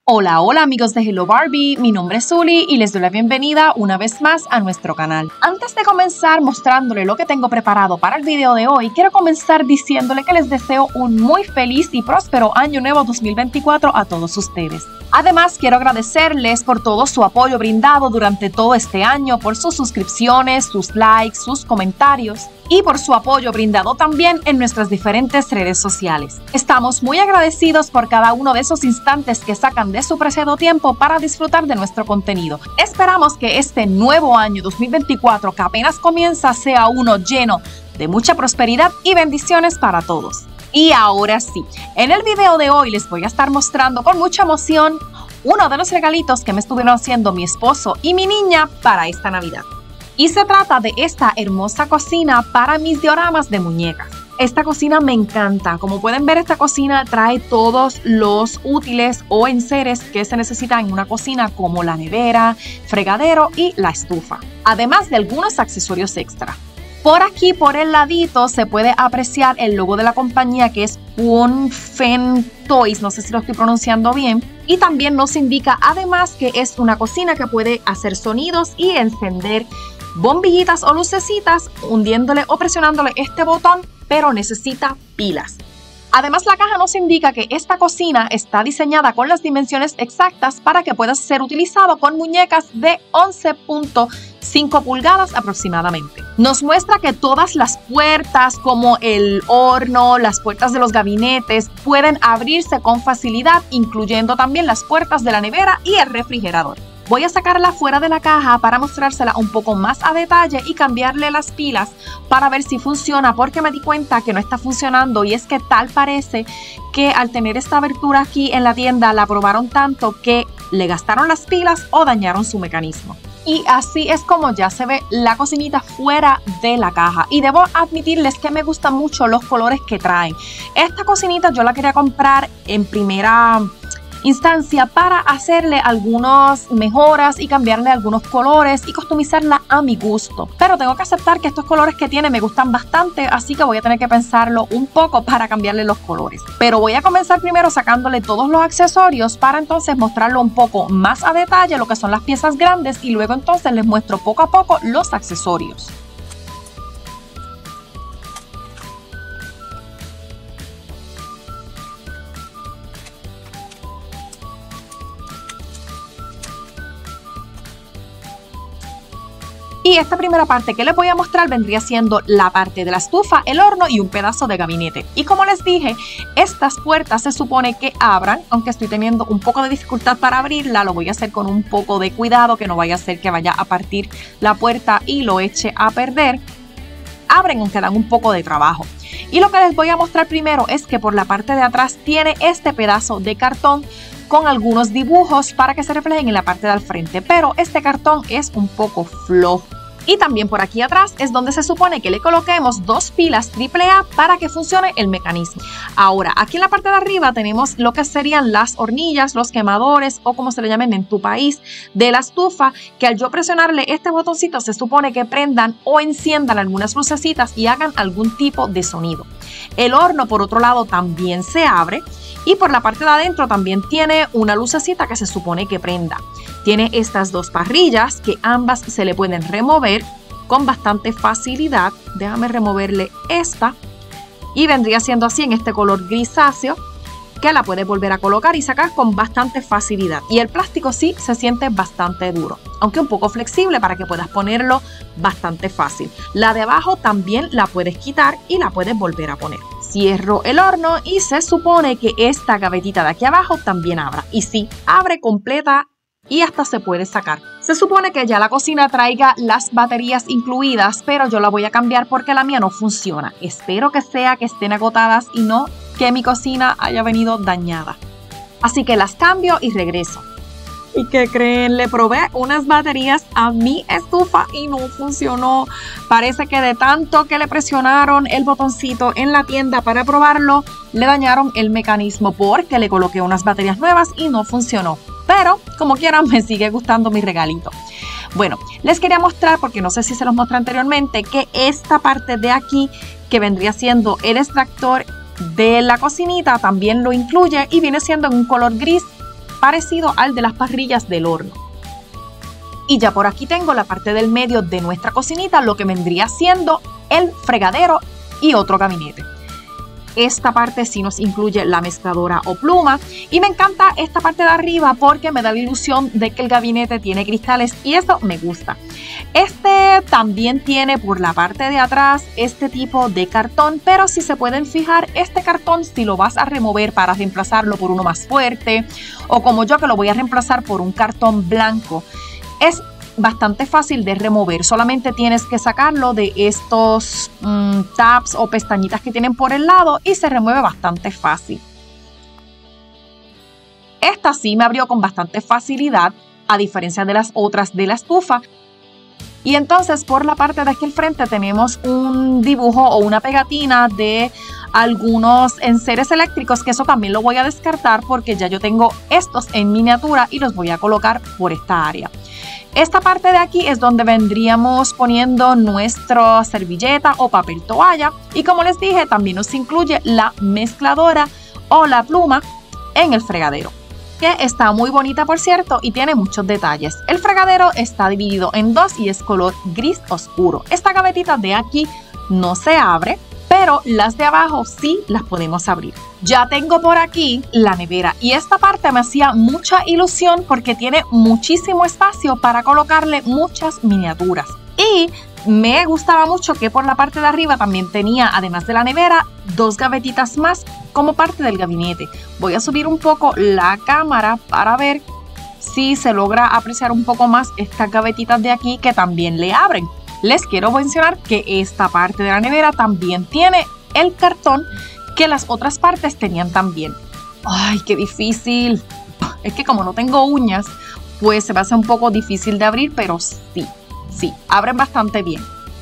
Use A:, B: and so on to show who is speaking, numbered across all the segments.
A: Hola, hola amigos de Hello Barbie, mi nombre es Zuli y les doy la bienvenida una vez más a nuestro canal. Antes de comenzar mostrándole lo que tengo preparado para el video de hoy, quiero comenzar diciéndole que les deseo un muy feliz y próspero año nuevo 2024 a todos ustedes. Además, quiero agradecerles por todo su apoyo brindado durante todo este año, por sus suscripciones, sus likes, sus comentarios y por su apoyo brindado también en nuestras diferentes redes sociales. Estamos muy agradecidos por cada uno de esos instantes que sacan de su preciado tiempo para disfrutar de nuestro contenido. Esperamos que este nuevo año 2024 que apenas comienza sea uno lleno de mucha prosperidad y bendiciones para todos. Y ahora sí, en el video de hoy les voy a estar mostrando con mucha emoción uno de los regalitos que me estuvieron haciendo mi esposo y mi niña para esta Navidad. Y se trata de esta hermosa cocina para mis dioramas de muñecas. Esta cocina me encanta. Como pueden ver, esta cocina trae todos los útiles o enseres que se necesitan en una cocina, como la nevera, fregadero y la estufa, además de algunos accesorios extra. Por aquí, por el ladito, se puede apreciar el logo de la compañía, que es Punfen Toys, no sé si lo estoy pronunciando bien. Y también nos indica además que es una cocina que puede hacer sonidos y encender bombillitas o lucecitas hundiéndole o presionándole este botón, pero necesita pilas. Además, la caja nos indica que esta cocina está diseñada con las dimensiones exactas para que pueda ser utilizado con muñecas de 11.5 pulgadas aproximadamente. Nos muestra que todas las puertas, como el horno, las puertas de los gabinetes, pueden abrirse con facilidad, incluyendo también las puertas de la nevera y el refrigerador. Voy a sacarla fuera de la caja para mostrársela un poco más a detalle y cambiarle las pilas para ver si funciona, porque me di cuenta que no está funcionando, y es que tal parece que al tener esta abertura aquí en la tienda la probaron tanto que le gastaron las pilas o dañaron su mecanismo. Y así es como ya se ve la cocinita fuera de la caja. Y debo admitirles que me gustan mucho los colores que traen. Esta cocinita yo la quería comprar en primera instancia para hacerle algunas mejoras y cambiarle algunos colores y customizarla a mi gusto, pero tengo que aceptar que estos colores que tiene me gustan bastante, así que voy a tener que pensarlo un poco para cambiarle los colores. Pero voy a comenzar primero sacándole todos los accesorios para entonces mostrarlo un poco más a detalle lo que son las piezas grandes, y luego entonces les muestro poco a poco los accesorios. Y esta primera parte que les voy a mostrar vendría siendo la parte de la estufa, el horno y un pedazo de gabinete. Y como les dije, estas puertas se supone que abran, aunque estoy teniendo un poco de dificultad para abrirla. Lo voy a hacer con un poco de cuidado, que no vaya a ser que vaya a partir la puerta y lo eche a perder. Abren, aunque dan un poco de trabajo. Y lo que les voy a mostrar primero es que por la parte de atrás tiene este pedazo de cartón con algunos dibujos para que se reflejen en la parte del frente, pero este cartón es un poco flojo. Y también por aquí atrás es donde se supone que le coloquemos dos pilas AAA para que funcione el mecanismo. Ahora, aquí en la parte de arriba tenemos lo que serían las hornillas, los quemadores, o como se le llamen en tu país, de la estufa, que al yo presionarle este botoncito se supone que prendan o enciendan algunas lucecitas y hagan algún tipo de sonido. El horno, por otro lado, también se abre, y por la parte de adentro también tiene una lucecita que se supone que prenda. Tiene estas dos parrillas que ambas se le pueden remover con bastante facilidad. Déjame removerle esta, y vendría siendo así en este color grisáceo, que la puedes volver a colocar y sacar con bastante facilidad. Y el plástico sí se siente bastante duro, aunque un poco flexible para que puedas ponerlo bastante fácil. La de abajo también la puedes quitar y la puedes volver a poner. Cierro el horno y se supone que esta gavetita de aquí abajo también abra. Y sí, abre completa y hasta se puede sacar. Se supone que ya la cocina traiga las baterías incluidas, pero yo la voy a cambiar porque la mía no funciona. Espero que sea que estén agotadas y no que mi cocina haya venido dañada. Así que las cambio y regreso. ¿Y qué creen? Le probé unas baterías a mi estufa y no funcionó. Parece que de tanto que le presionaron el botoncito en la tienda para probarlo, le dañaron el mecanismo, porque le coloqué unas baterías nuevas y no funcionó. Pero como quieran, me sigue gustando mi regalito. Bueno, les quería mostrar, porque no sé si se los mostré anteriormente, que esta parte de aquí, que vendría siendo el extractor de la cocinita, también lo incluye y viene siendo en un color gris parecido al de las parrillas del horno. Y ya por aquí tengo la parte del medio de nuestra cocinita, lo que vendría siendo el fregadero y otro gabinete. Esta parte sí nos incluye la mezcladora o pluma y me encanta esta parte de arriba porque me da la ilusión de que el gabinete tiene cristales y eso me gusta. Este también tiene por la parte de atrás este tipo de cartón, pero si se pueden fijar, este cartón si lo vas a remover para reemplazarlo por uno más fuerte o como yo que lo voy a reemplazar por un cartón blanco, es bastante fácil de remover. Solamente tienes que sacarlo de estos tabs o pestañitas que tienen por el lado y se remueve bastante fácil. Esta sí me abrió con bastante facilidad, a diferencia de las otras de la estufa. Y entonces por la parte de aquí al frente tenemos un dibujo o una pegatina de algunos enseres eléctricos, que eso también lo voy a descartar porque ya yo tengo estos en miniatura y los voy a colocar por esta área. Esta parte de aquí es donde vendríamos poniendo nuestra servilleta o papel toalla y como les dije también nos incluye la mezcladora o la pluma en el fregadero, que está muy bonita por cierto y tiene muchos detalles. El fregadero está dividido en dos y es color gris oscuro. Esta gavetita de aquí no se abre, pero las de abajo sí las podemos abrir. Ya tengo por aquí la nevera y esta parte me hacía mucha ilusión porque tiene muchísimo espacio para colocarle muchas miniaturas. Y me gustaba mucho que por la parte de arriba también tenía, además de la nevera, dos gavetitas más como parte del gabinete. Voy a subir un poco la cámara para ver si se logra apreciar un poco más estas gavetitas de aquí que también le abren. Les quiero mencionar que esta parte de la nevera también tiene el cartón que las otras partes tenían también. ¡Ay, qué difícil! Es que como no tengo uñas, pues se me hace un poco difícil de abrir, pero sí, abren bastante bien.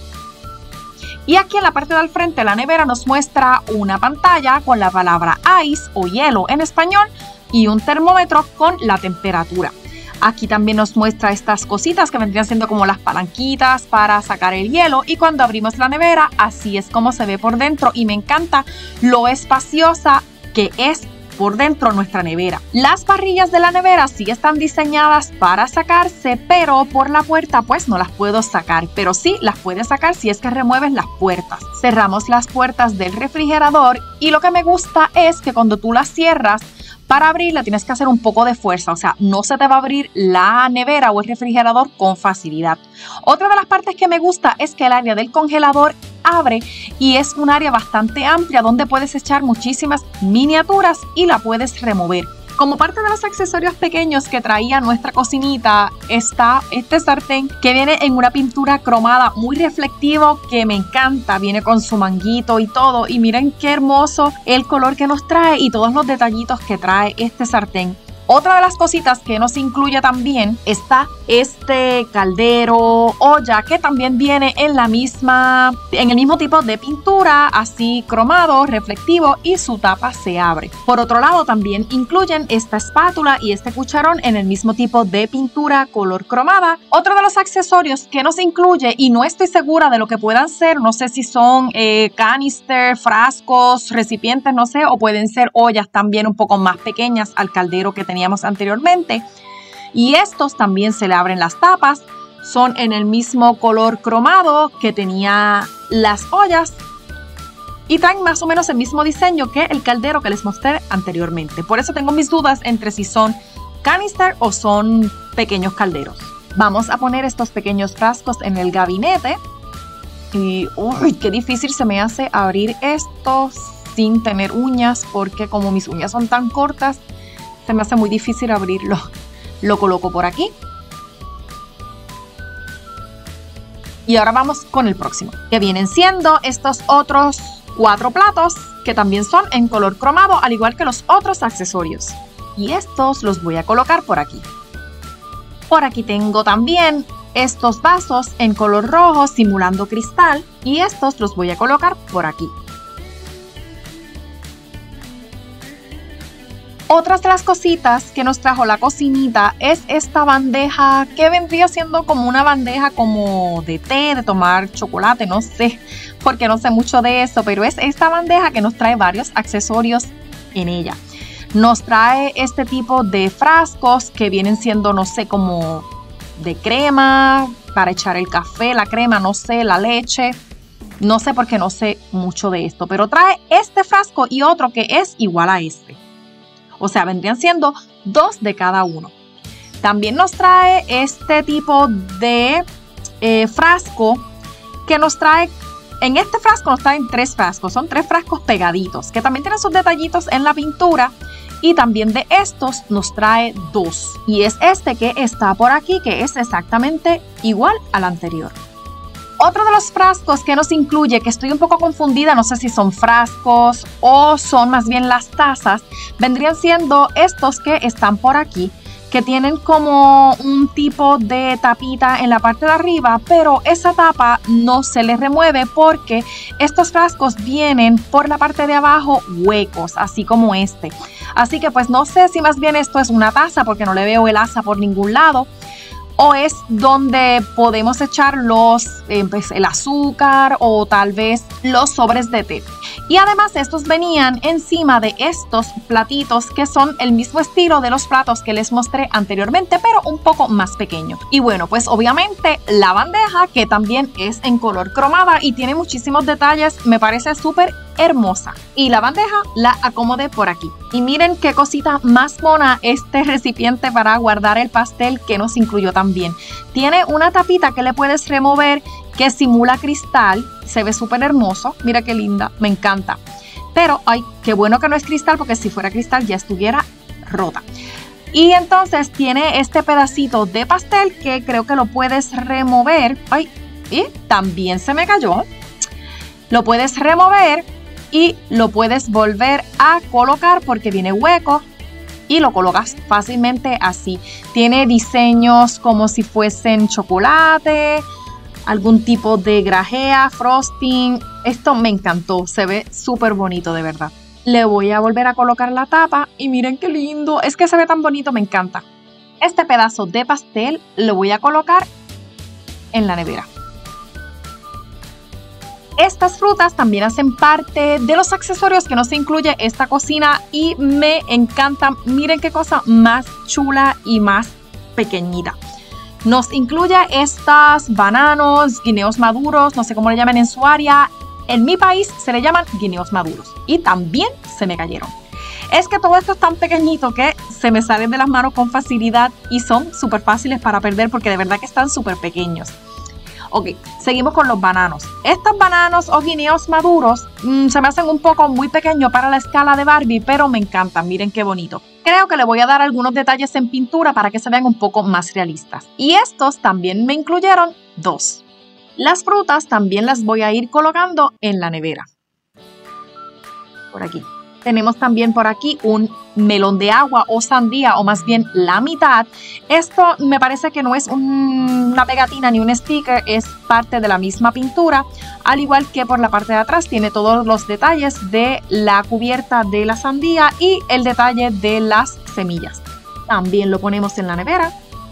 A: Y aquí en la parte del frente de la nevera nos muestra una pantalla con la palabra ice o hielo en español y un termómetro con la temperatura. Aquí también nos muestra estas cositas que vendrían siendo como las palanquitas para sacar el hielo y cuando abrimos la nevera así es como se ve por dentro y me encanta lo espaciosa que es por dentro nuestra nevera. Las parrillas de la nevera sí están diseñadas para sacarse, pero por la puerta pues no las puedo sacar, pero sí las puedes sacar si es que remueves las puertas. Cerramos las puertas del refrigerador y lo que me gusta es que cuando tú las cierras, para abrirla tienes que hacer un poco de fuerza, o sea, no se te va a abrir la nevera o el refrigerador con facilidad. Otra de las partes que me gusta es que el área del congelador abre y es un área bastante amplia donde puedes echar muchísimas miniaturas y la puedes remover. Como parte de los accesorios pequeños que traía nuestra cocinita está este sartén que viene en una pintura cromada muy reflectivo que me encanta. Viene con su manguito y todo y miren qué hermoso el color que nos trae y todos los detallitos que trae este sartén. Otra de las cositas que nos incluye también está este caldero, olla, que también viene en el mismo tipo de pintura, así cromado, reflectivo y su tapa se abre. Por otro lado también incluyen esta espátula y este cucharón en el mismo tipo de pintura color cromada. Otro de los accesorios que nos incluye y no estoy segura de lo que puedan ser, no sé si son canister, frascos, recipientes, no sé, o pueden ser ollas también un poco más pequeñas al caldero que teníamos anteriormente. Y estos también se le abren las tapas, son en el mismo color cromado que tenía las ollas y traen más o menos el mismo diseño que el caldero que les mostré anteriormente. Por eso tengo mis dudas entre si son canister o son pequeños calderos. Vamos a poner estos pequeños frascos en el gabinete y uy, qué difícil se me hace abrir esto sin tener uñas porque como mis uñas son tan cortas se me hace muy difícil abrirlo. Lo coloco por aquí. Y ahora vamos con el próximo, que vienen siendo estos otros 4 platos que también son en color cromado, al igual que los otros accesorios. Y estos los voy a colocar por aquí. Por aquí tengo también estos vasos en color rojo simulando cristal y estos los voy a colocar por aquí. Otras de las cositas que nos trajo la cocinita es esta bandeja que vendría siendo como una bandeja como de té, de tomar chocolate, no sé, porque no sé mucho de eso, pero es esta bandeja que nos trae varios accesorios en ella. Nos trae este tipo de frascos que vienen siendo, no sé, como de crema para echar el café, la crema, no sé, la leche. No sé porque no sé mucho de esto, pero trae este frasco y otro que es igual a este. O sea, vendrían siendo 2 de cada uno. También nos trae este tipo de frasco que nos trae, en este frasco nos traen 3 frascos, son 3 frascos pegaditos, que también tienen sus detallitos en la pintura. Y también de estos nos trae 2. Y es este que está por aquí, que es exactamente igual al anterior. Otro de los frascos que nos incluye, que estoy un poco confundida, no sé si son frascos o son más bien las tazas, vendrían siendo estos que están por aquí, que tienen como un tipo de tapita en la parte de arriba, pero esa tapa no se les remueve porque estos frascos vienen por la parte de abajo huecos, así como este. Así que pues no sé si más bien esto es una taza porque no le veo el asa por ningún lado, o es donde podemos echar pues, el azúcar o tal vez los sobres de té. Y además estos venían encima de estos platitos que son el mismo estilo de los platos que les mostré anteriormente, pero un poco más pequeño. Y bueno, pues obviamente la bandeja, que también es en color cromada y tiene muchísimos detalles, me parece súper hermosa. Y la bandeja la acomodé por aquí. Y miren qué cosita más mona este recipiente para guardar el pastel que nos incluyó también. Tiene una tapita que le puedes remover que simula cristal. Se ve súper hermoso. Mira qué linda. Me encanta. Pero, ay, qué bueno que no es cristal porque si fuera cristal ya estuviera rota. Y entonces tiene este pedacito de pastel que creo que lo puedes remover. Ay, y también se me cayó. Lo puedes remover y lo puedes volver a colocar porque viene hueco y lo colocas fácilmente así. Tiene diseños como si fuesen chocolate, algún tipo de grajea, frosting. Esto me encantó, se ve súper bonito de verdad. Le voy a volver a colocar la tapa y miren qué lindo, es que se ve tan bonito, me encanta. Este pedazo de pastel lo voy a colocar en la nevera. Estas frutas también hacen parte de los accesorios que nos incluye esta cocina y me encantan. Miren qué cosa más chula y más pequeñita. Nos incluye estas bananos, guineos maduros, no sé cómo le llaman en su área. En mi país se le llaman guineos maduros y también se me cayeron. Es que todo esto es tan pequeñito que se me salen de las manos con facilidad y son súper fáciles para perder porque de verdad que están súper pequeños. Ok, seguimos con los bananos. Estos bananos o guineos maduros se me hacen un poco muy pequeños para la escala de Barbie, pero me encantan, miren qué bonito. Creo que le voy a dar algunos detalles en pintura para que se vean un poco más realistas. Y estos también me incluyeron 2. Las frutas también las voy a ir colocando en la nevera. Por aquí. Tenemos también por aquí un melón de agua o sandía, o más bien la mitad. Esto me parece que no es una pegatina ni un sticker, es parte de la misma pintura. Al igual que por la parte de atrás tiene todos los detalles de la cubierta de la sandía y el detalle de las semillas. También lo ponemos en la nevera.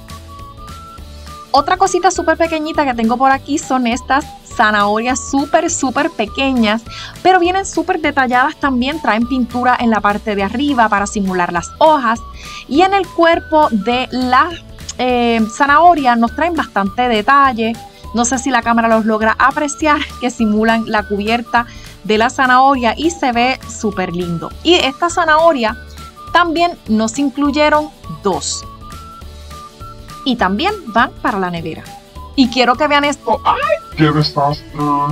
A: Otra cosita súper pequeñita que tengo por aquí son estas zanahorias súper pequeñas, pero vienen súper detalladas también. Traen pintura en la parte de arriba para simular las hojas y en el cuerpo de la zanahoria nos traen bastante detalle. No sé si la cámara los logra apreciar, que simulan la cubierta de la zanahoria y se ve súper lindo. Y esta zanahoria también nos incluyeron 2 y también van para la nevera. Y quiero que vean esto. ¡Ay! ¡Qué desastre!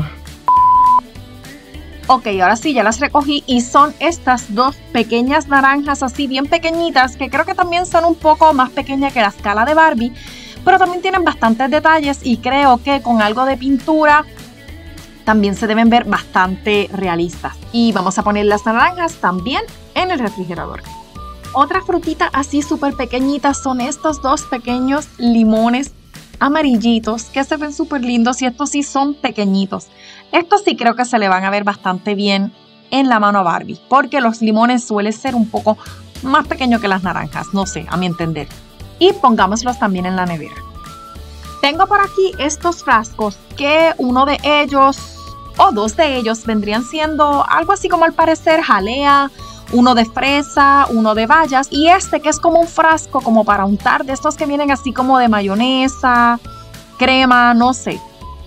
A: Ok, ahora sí, ya las recogí y son estas 2 pequeñas naranjas así bien pequeñitas que creo que también son un poco más pequeñas que la escala de Barbie, pero también tienen bastantes detalles y creo que con algo de pintura también se deben ver bastante realistas. Y vamos a poner las naranjas también en el refrigerador. Otra frutita así súper pequeñita son estos 2 pequeños limones amarillitos que se ven súper lindos y estos sí son pequeñitos. Estos sí creo que se le van a ver bastante bien en la mano a Barbie porque los limones suelen ser un poco más pequeños que las naranjas, no sé, a mi entender. Y pongámoslos también en la nevera. Tengo por aquí estos frascos que uno de ellos o 2 de ellos vendrían siendo algo así como al parecer jalea uno de fresa, uno de bayas y este que es como un frasco como para untar, de estos que vienen así como de mayonesa, crema, no sé.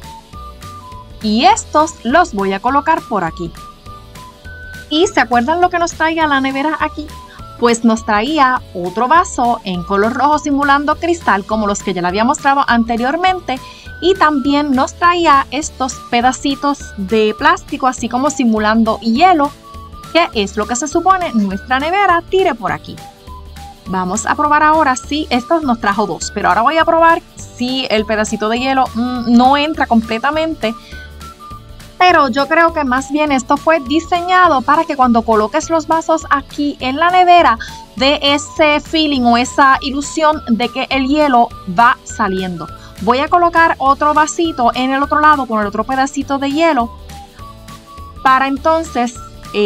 A: Y estos los voy a colocar por aquí. ¿Y se acuerdan lo que nos traía la nevera aquí? Pues nos traía otro vaso en color rojo simulando cristal como los que ya le había mostrado anteriormente y también nos traía estos pedacitos de plástico así como simulando hielo, que es lo que se supone nuestra nevera tire por aquí. Vamos a probar ahora si estos nos trajo dos, pero ahora voy a probar si el pedacito de hielo no entra completamente. Pero yo creo que más bien esto fue diseñado para que cuando coloques los vasos aquí en la nevera dé ese feeling o esa ilusión de que el hielo va saliendo. Voy a colocar otro vasito en el otro lado con el otro pedacito de hielo para entonces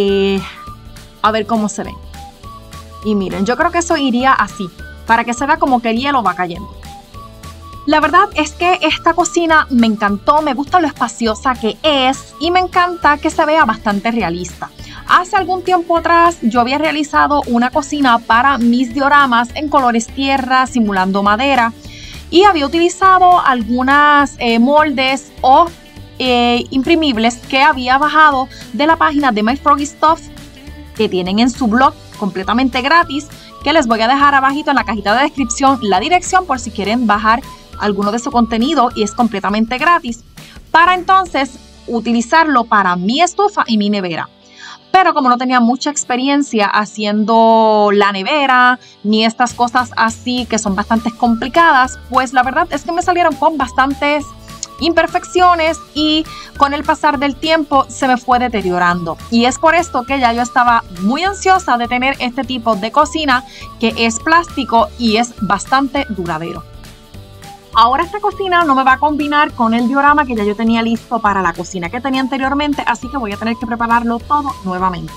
A: a ver cómo se ve. Y miren, yo creo que eso iría así, para que se vea como que el hielo va cayendo. La verdad es que esta cocina me encantó, me gusta lo espaciosa que es y me encanta que se vea bastante realista. Hace algún tiempo atrás yo había realizado una cocina para mis dioramas en colores tierra, simulando madera y había utilizado algunas moldes o imprimibles que había bajado de la página de My Froggy Stuff que tienen en su blog completamente gratis, que les voy a dejar abajito en la cajita de descripción la dirección por si quieren bajar alguno de su contenido y es completamente gratis para entonces utilizarlo para mi estufa y mi nevera. Pero como no tenía mucha experiencia haciendo la nevera ni estas cosas así que son bastante complicadas, pues la verdad es que me salieron con bastantes imperfecciones y con el pasar del tiempo se me fue deteriorando. Y es por esto que ya yo estaba muy ansiosa de tener este tipo de cocina que es plástico y es bastante duradero. Ahora esta cocina no me va a combinar con el diorama que ya yo tenía listo para la cocina que tenía anteriormente, así que voy a tener que prepararlo todo nuevamente.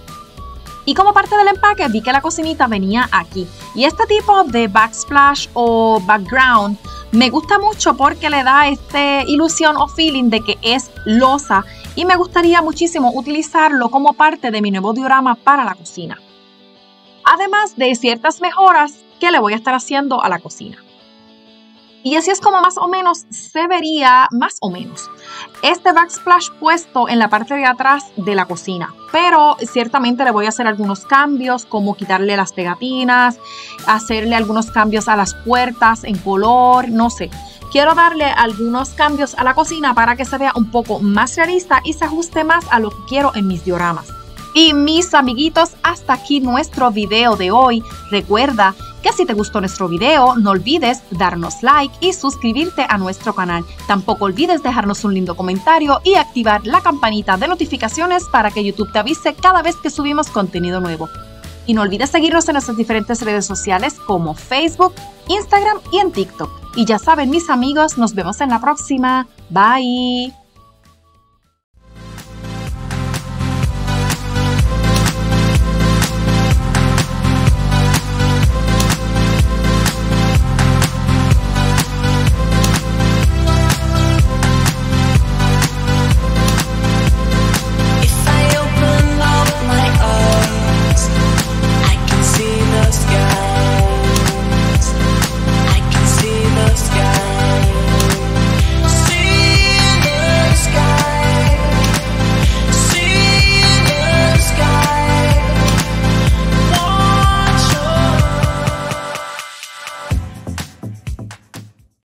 A: Y como parte del empaque vi que la cocinita venía aquí. Y este tipo de backsplash o background me gusta mucho porque le da esta ilusión o feeling de que es losa y me gustaría muchísimo utilizarlo como parte de mi nuevo diorama para la cocina. Además de ciertas mejoras que le voy a estar haciendo a la cocina. Y así es como más o menos se vería, este backsplash puesto en la parte de atrás de la cocina. Pero ciertamente le voy a hacer algunos cambios, como quitarle las pegatinas, hacerle algunos cambios a las puertas en color, no sé. Quiero darle algunos cambios a la cocina para que se vea un poco más realista y se ajuste más a lo que quiero en mis dioramas. Y mis amiguitos, hasta aquí nuestro video de hoy. Recuerda que si te gustó nuestro video, no olvides darnos like y suscribirte a nuestro canal. Tampoco olvides dejarnos un lindo comentario y activar la campanita de notificaciones para que YouTube te avise cada vez que subimos contenido nuevo. Y no olvides seguirnos en nuestras diferentes redes sociales como Facebook, Instagram y en TikTok. Y ya saben, mis amigos, nos vemos en la próxima. Bye.